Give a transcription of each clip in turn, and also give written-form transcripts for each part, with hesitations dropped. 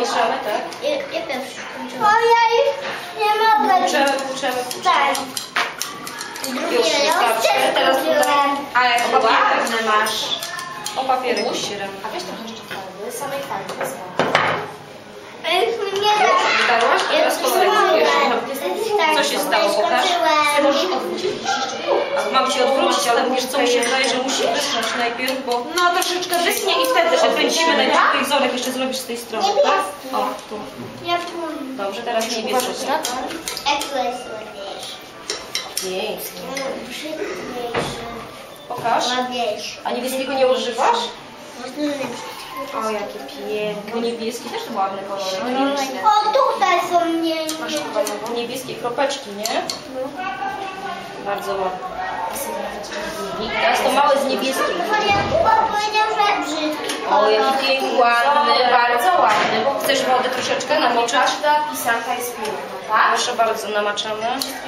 mieszamy, tak? Ja pierwszy. O, ja już nie mogę. Kurczemy. Tak. Już wystarczy. Teraz tutaj. A jak ładne masz. O papierek ścieram. A weź trochę jeszcze farby, samej farby, bez farby. Nie da. Wydarłaś? Teraz kolorek. Co się stało? Pokaż. Możesz odwrócić. Mam ci odwrócić, ale wiesz co, mi się wydaje, że musi wyschnąć najpierw, bo No troszeczkę wyschnie i wtedy odkręcimy najpierw tych zorek, jeszcze zrobisz z tej strony, tak? O, tu. Ja tu. Dobrze, teraz niebieskie, tak? Jak to jest ładniejsze? Pięknie. Brzydniejsze. Pokaż. Ładniejsze. A niebieskiego nie używasz? O, jakie piękne. Bo niebieski też ładny kolor. O, tutaj są mniejsze. Niebieskie kropeczki, nie? Bardzo ładne. I teraz to małe z niebieskim. Jakub powiedział, że brzydki. O, jaki piękny, Ładny, bardzo ładny. Chcesz wody troszeczkę namoczać? Każda pisanka jest piękna, tak? Proszę bardzo, namaczamy.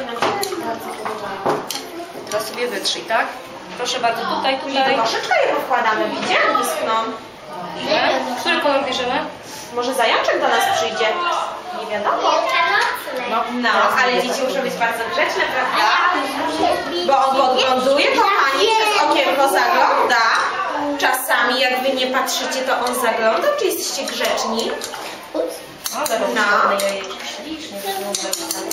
Teraz sobie wytrzyj, tak? Proszę bardzo, tutaj. Troszeczkę je podkładamy, widzicie? Wyschną. Który kolor bierzemy? Może zajączek do nas przyjdzie? Nie wiadomo. No, ale dzieci muszą być bardzo grzeczne, prawda? Bo on podgląduje, kochani, przez okienko zagląda. Czasami, jak wy nie patrzycie, to on zagląda. Czy jesteście grzeczni? O, zaraz No. ładne jajeczko. Ślicznie wygląda.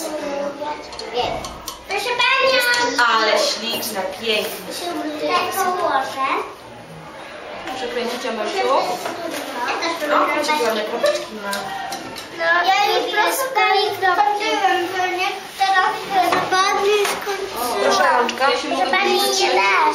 Proszę Panią! Ale śliczna, piękna. Tak położę. Przekręcicie Mesiu. No, jakie ładne kropeczki ma. Ja już troszkę skończyłem, to nie? Teraz ładnie skończyłam. Proszę, rączka. Proszę Pani, nie dasz.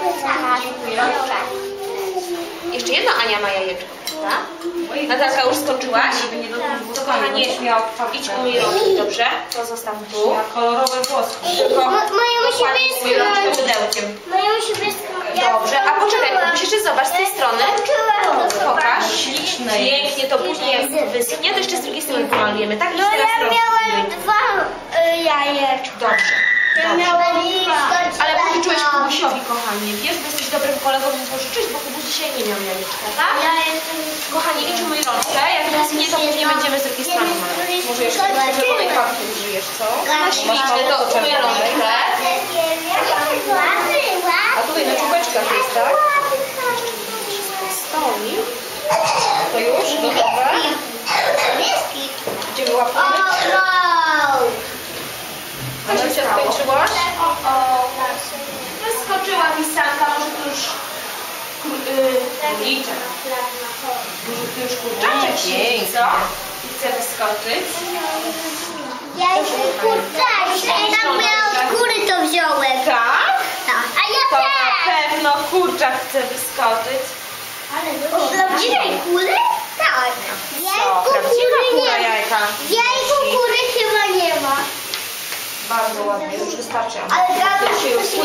Jeszcze jedno Ania ma jajeczko, prawda? Natalka, już skończyłaś? To kochanie, idź umyj rączki, dobrze? To zostaw tu. Kolorowe włoski. Tylko Moje musi układaj swoje rączkę wyschnąć. pudełkiem. Moje musi wyschnąć. Dobrze, a poczekaj, musisz jeszcze zobacz z tej strony. Pokaż. Śliczne. Pięknie, to później jak wyschnie, to jeszcze z drugiej strony pomalujemy, tak? No ja miałem dwa jajeczka. Dobrze. Ja miałem dwa. Ale pożyczyłeś Kubusiowi, kochanie, wiesz, bo jesteś dobrym kolegą, więc pożyczyłeś, bo Kubuś dzisiaj nie miał jajeczka, tak? Ja jestem... Kochanie, idź umyj rączkę, jak wyschnie, to później będziemy z drugiej strony malować. Może jeszcze czerwonej karty użyjesz, co? No ślicznie, to umyj rączkę. A tutaj na czubeczkach jest, tak? Stoi. To już? Gotowe? Gdzie wyłapamy? A Marysia skończyłaś? Wyskoczyła pisanka, może to już kurczak. Może to już kurczaczek siedzi, co? I chce wyskoczyć. Ja jestem kurczakiem. Tam ja od góry to wziąłem. Tak? Tak. A ja To też. na pewno kurczak chce wyskoczyć. Od prawdziwej kury? Tak. Co? Prawdziwa kura jajka. Jajku kury chyba nie ma. Bardzo ładnie, już wystarczy. Ale teraz się już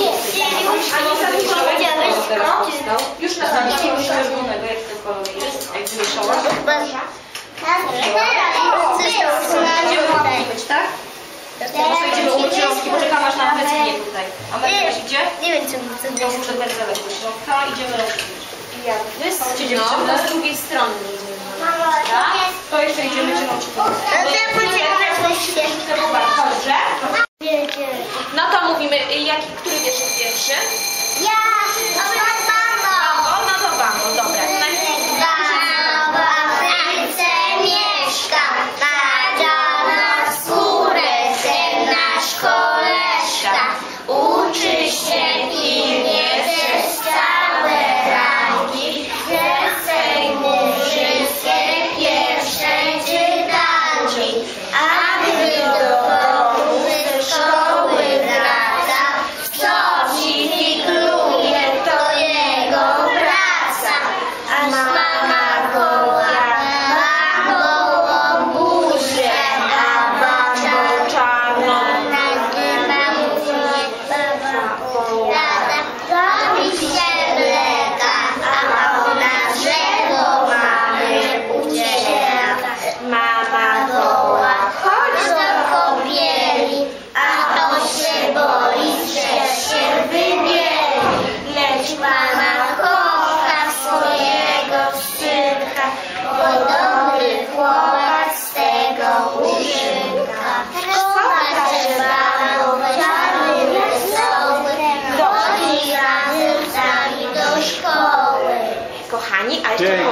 Już na Takiego czerwonego, jak ten kolor jest, jak wymieszałaś. Będziemy łapki być, tak? Teraz idziemy umyć rączki, poczekam aż na pędzlinie tutaj. A Marysia idzie? Nie wiem, co To muszę pędzelek do środka, idziemy rączki myć. jak wyschną, to z drugiej strony jedziemy. Mamo, To jeszcze idziemy cię rączki. Dobrze? Wiecie. No to mówimy, który wiersz jest pierwszy? Ja, mamo. No to Bambo, dobra. W Afryce mieszka, nadziana w skórę, nasz koleżka. Uczy się pilnie przez całe ranki, że sejmu wszystkie pierwsze czytanki. A gdy do domu ze szkoły wraca, co ci figluje, to jest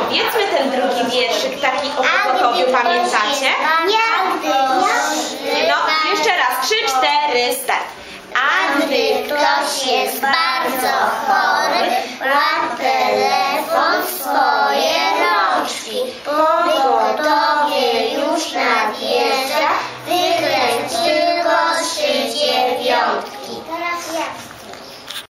powiedzmy ten drugi wierszyk taki o pogotowiu, pamiętacie?